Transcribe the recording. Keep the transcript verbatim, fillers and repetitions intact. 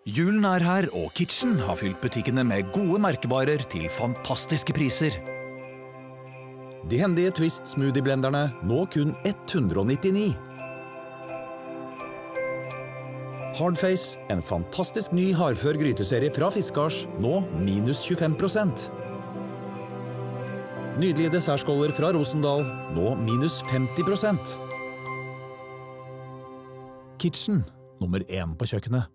Julen er her, og Kitchen har fylt butikkene med gode merkevarer til fantastiske priser. De hendige Twist smoothie-blenderne, nå kun ett hundre og nittini. Hardface, en fantastisk ny hardfør gryteserie fra Fiskars, nå minus tjuefem prosent. Nydelige dessertskåler fra Rosendal, nå minus femti prosent. Kitchen, nummer én på kjøkkenet.